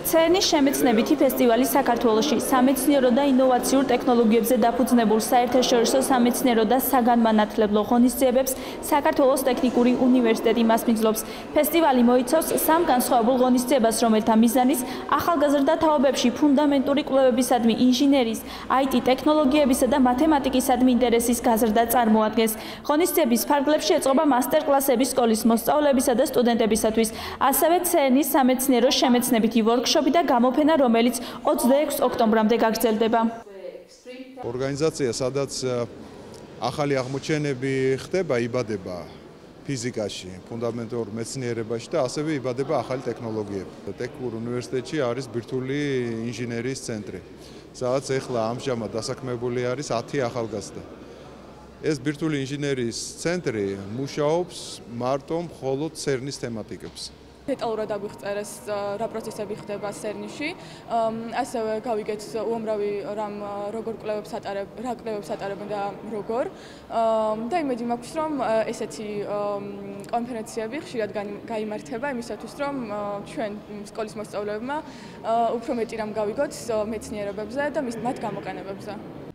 CERN-ის შემეცნებითი ფესტივალი საქართველოში სამეცნიერო და ინოვაციურ ტექნოლოგიებზე დაფუძნებულ საერთაშორისო სამეცნიერო და საგანმანათლებლო ღონისძიებებს საქართველოს ტექნიკური უნივერსიტეტი მასპინძლობს. ფესტივალი მოიცავს სამ განსხვავებულ ღონისძიებას, რომელთა მიზანიც ახალგაზრდა თაობებში ფუნდამენტური კვლევებისადმი ინჟინერიის, IT ტექნოლოგიებისა და მათემატიკისადმი ინტერესის გაზრდა წარმოადგენს. ღონისძიების ფარგლებში ეწყობა მასტერკლასები სკოლის მოსწავლეებისა და სტუდენტებისათვის, ასევე CERN-ის სამეცნიერო შემეცნებითი ვორქშოპი და გამოფენა, რომელიც 26 ოქტომბრამდე გაგრძელდება. ორგანიზაცია, სადაც ახალი აღმოჩენები ხდება, იბადება ფიზიკაში, ფუნდამენტურ მეცნიერებაში და ასევე იბადება ახალი ტექნოლოგიები. ტექნიკურ უნივერსიტეტში არის ბირთვული ინჟინერიის ცენტრი, სადაც ახლა ამჟამად დასაქმებული არის 10 ახალგაზრდა. ეს ბირთვული ინჟინერიის ცენტრი მუშაობს მარტო მხოლოდ CERN-ის თემატიკებს. Დეტალურად აგვიღწერეს რა პროცესები ხდება CERN-ში, ასევე გავიგეთ უამრავი როგორ რა კვლევებს ატარებენ და როგორ. და იმედი მაქვს, რომ ესეთი კონფერენციები ხშირად გაიმართება იმისათვის, რომ ჩვენ სკოლის მოსწავლეებმა უფრო მეტი რამ გავიგოთ მეცნიერებებზე და მათ გამოყენებებზე.